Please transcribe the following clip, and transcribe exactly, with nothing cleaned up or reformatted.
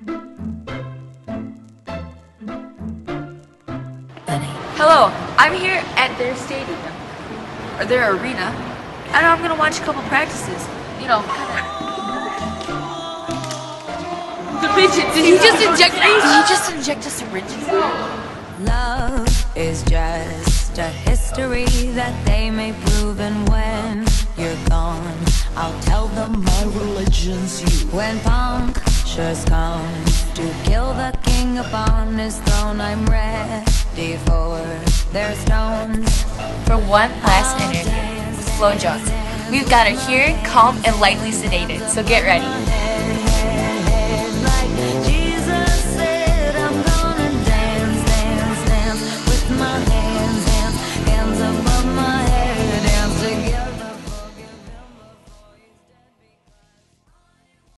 Hello, I'm here at their stadium, or their arena, and I'm gonna watch a couple practices. You know, kinda. The midget, did he just inject, did he just inject a syringe? Love is just a history that they may prove, and when you're gone, I'll tell them my religion's you. When punctures come to kill the king upon his throne, I'm ready for their stones. For one last interview with Flo Jones, we've got her here, calm and lightly sedated, so get ready.